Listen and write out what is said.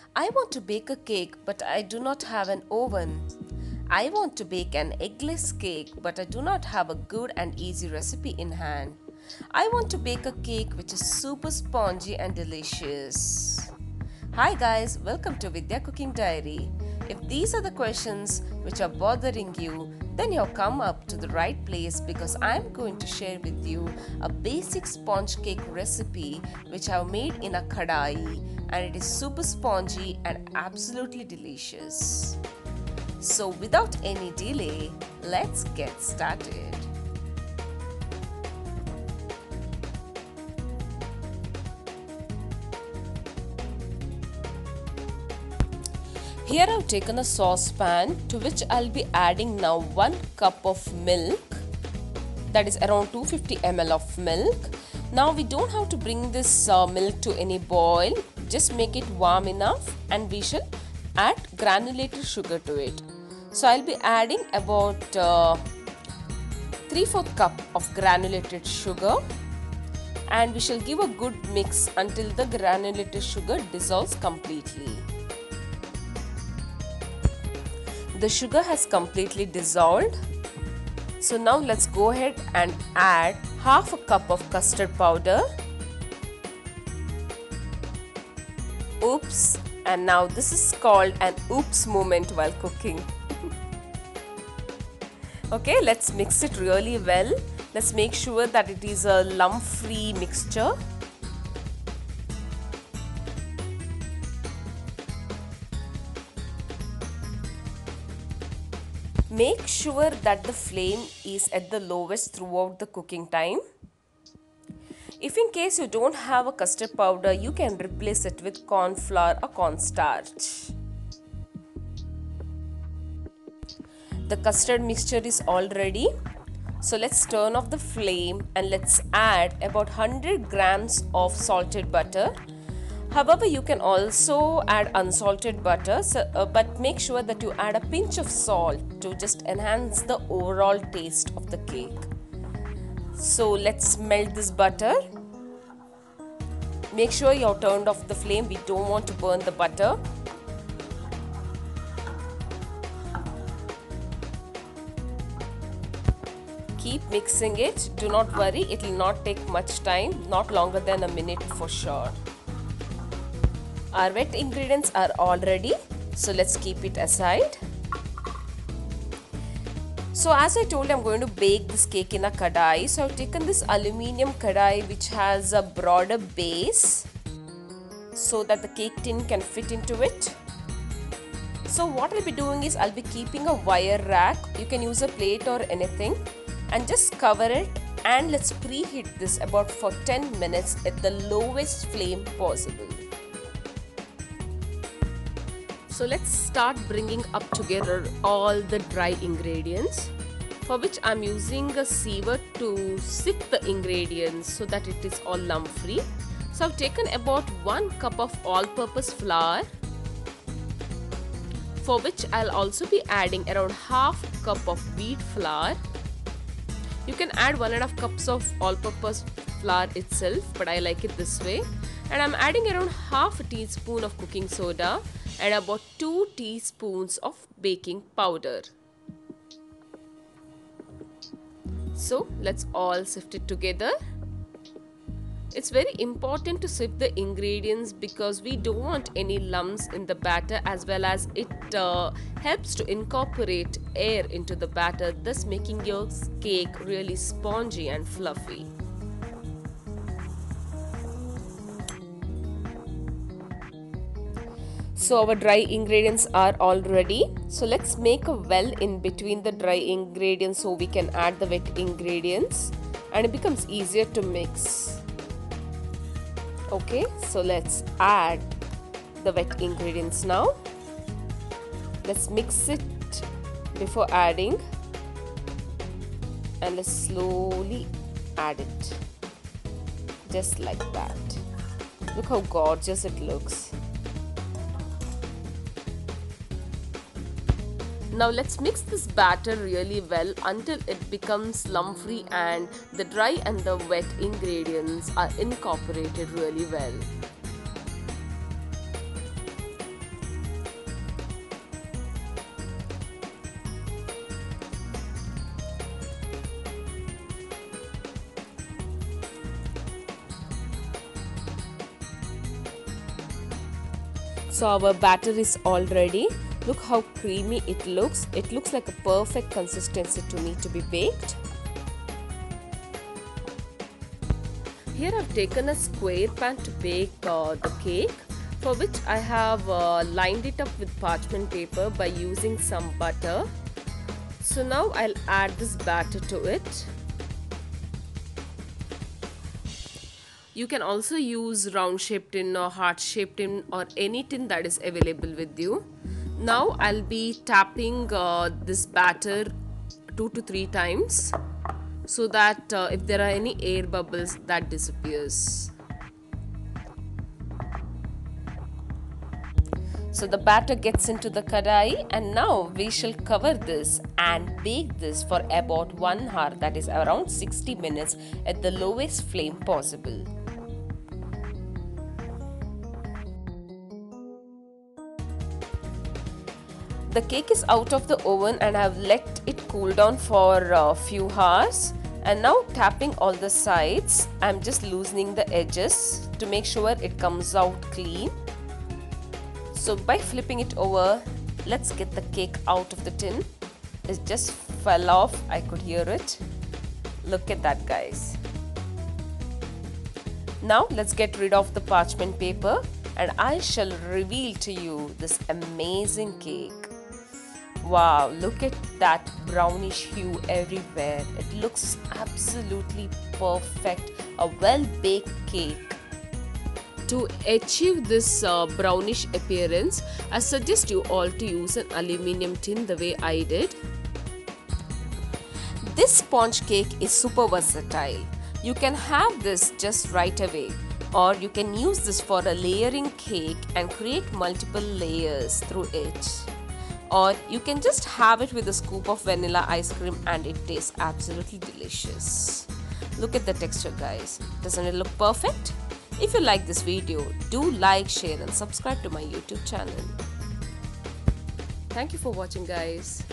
I want to bake a cake, but I do not have an oven. I want to bake an eggless cake, but I do not have a good and easy recipe in hand. I want to bake a cake which is super spongy and delicious. Hi guys, welcome to Vidya Cooking Diary. If these are the questions which are bothering you, then you've come up to the right place because I'm going to share with you a basic sponge cake recipe which I've made in a kadai, and it is super spongy and absolutely delicious. So without any delay, let's get started. Here I've taken a saucepan to which I'll be adding now 1 cup of milk, that is around 250 ml of milk. Now we don't have to bring this milk to any boil, just make it warm enough and we shall add granulated sugar to it. So I'll be adding about 3/4 cup of granulated sugar, and we shall give a good mix until the granulated sugar dissolves completely. The sugar has completely dissolved. So now let's go ahead and add half a cup of custard powder. Oops, and now this is called an oops moment while cooking. Okay, let's mix it really well. Let's make sure that it is a lump-free mixture. Make sure that the flame is at the lowest throughout the cooking time. If in case you don't have a custard powder, you can replace it with corn flour or cornstarch. The custard mixture is all ready. So let's turn off the flame and let's add about 100 grams of salted butter. However, you can also add unsalted butter, but make sure that you add a pinch of salt to just enhance the overall taste of the cake. So let's melt this butter. Make sure you have turned off the flame. We don't want to burn the butter. Keep mixing it. Do not worry, it will not take much time, not longer than a minute for sure. Our wet ingredients are all ready, so let's keep it aside. So as I told you, I'm going to bake this cake in a kadai. So I've taken this aluminium kadai which has a broader base so that the cake tin can fit into it. So what I'll be doing is I'll be keeping a wire rack. You can use a plate or anything and just cover it, and let's preheat this about for 10 minutes at the lowest flame possible. So let's start bringing up together all the dry ingredients, for which I'm using a sieve to sift the ingredients so that it is all lump free. So I've taken about 1 cup of all-purpose flour, for which I'll also be adding around half cup of wheat flour. You can add 1.5 cups of all-purpose flour itself, but I like it this way. And I'm adding around half a teaspoon of cooking soda and about 2 teaspoons of baking powder. So let's all sift it together. It's very important to sift the ingredients because we don't want any lumps in the batter, as well as it helps to incorporate air into the batter, thus making your cake really spongy and fluffy. So our dry ingredients are all ready. So let's make a well in between the dry ingredients so we can add the wet ingredients and it becomes easier to mix. Okay, so let's add the wet ingredients now. Let's mix it before adding and let's slowly add it just like that. Look how gorgeous it looks. Now let's mix this batter really well until it becomes lump free and the dry and the wet ingredients are incorporated really well. So our batter is all ready. Look how creamy it looks. It looks like a perfect consistency to me to be baked. Here I've taken a square pan to bake the cake, for which I have lined it up with parchment paper by using some butter. So now I'll add this batter to it. You can also use round shaped tin or heart shaped tin or any tin that is available with you. Now I'll be tapping this batter 2 to 3 times so that if there are any air bubbles, that disappears. So the batter gets into the kadai, and now we shall cover this and bake this for about 1 hour, that is around 60 minutes at the lowest flame possible. The cake is out of the oven and I have let it cool down for a few hours. And now tapping all the sides, I'm just loosening the edges to make sure it comes out clean. So by flipping it over, let's get the cake out of the tin. It just fell off, I could hear it. Look at that, guys. Now let's get rid of the parchment paper and I shall reveal to you this amazing cake. Wow, look at that brownish hue everywhere. It looks absolutely perfect. A well-baked cake. To achieve this brownish appearance, I suggest you all to use an aluminium tin the way I did. This sponge cake is super versatile. You can have this just right away, or you can use this for a layering cake and create multiple layers through it. Or you can just have it with a scoop of vanilla ice cream and it tastes absolutely delicious. Look at the texture, guys. Doesn't it look perfect? If you like this video, do like, share and subscribe to my YouTube channel. Thank you for watching, guys.